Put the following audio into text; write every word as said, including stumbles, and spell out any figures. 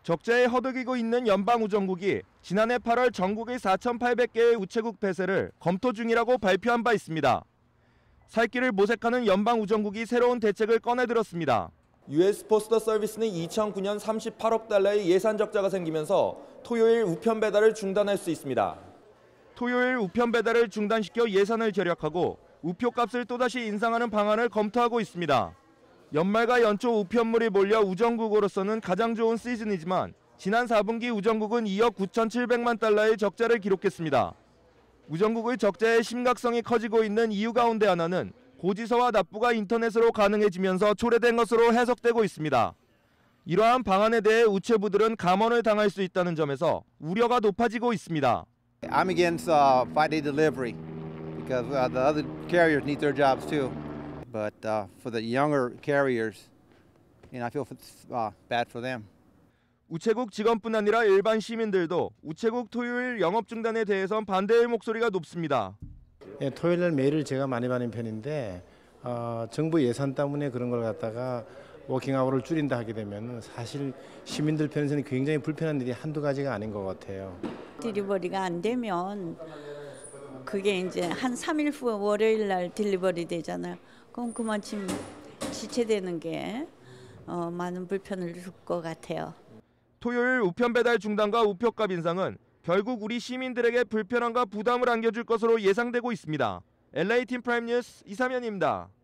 적자에 허덕이고 있는 연방우정국이 지난해 팔월 전국의 사천팔백 개의 우체국 폐쇄를 검토 중이라고 발표한 바 있습니다. 살 길을 모색하는 연방우정국이 새로운 대책을 꺼내들었습니다. 유에스 포스터 서비스는 이천구 년 삼십팔억 달러의 예산 적자가 생기면서 토요일 우편 배달을 중단할 수 있습니다. 토요일 우편 배달을 중단시켜 예산을 절약하고 우표값을 또다시 인상하는 방안을 검토하고 있습니다. 연말과 연초 우편물이 몰려 우정국으로서는 가장 좋은 시즌이지만 지난 사 분기 우정국은 이억 구천칠백만 달러의 적자를 기록했습니다. 우정국의 적자의 심각성이 커지고 있는 이유 가운데 하나는 고지서와 납부가 인터넷으로 가능해지면서 초래된 것으로 해석되고 있습니다. 이러한 방안에 대해 우체부들은 감원을 당할 수 있다는 점에서 우려가 높아지고 있습니다. I'm against uh, five-day delivery because uh, the other carriers need their jobs too. But uh, for the younger carriers, you know, I feel uh, bad for them. 우체국 직원뿐 아니라 일반 시민들도 우체국 토요일 영업 중단에 대해선 반대의 목소리가 높습니다. 예, 토요일 메일을 제가 많이 받는 편인데 어, 정부 예산 때문에 그런 걸 갖다가 워킹아워를 줄인다 하게 되면 사실 시민들 편에서는 굉장히 불편한 일이 한두 가지가 아닌 것 같아요. 딜리버리가 안 되면 그게 이제 한 삼 일 후 월요일 날 딜리버리 되잖아요. 그럼 그만큼 지체되는 게 어, 많은 불편을 줄 것 같아요. 토요일 우편 배달 중단과 우표값 인상은 결국 우리 시민들에게 불편함과 부담을 안겨줄 것으로 예상되고 있습니다. 엘에이 팀 프라임 뉴스 이삼현입니다.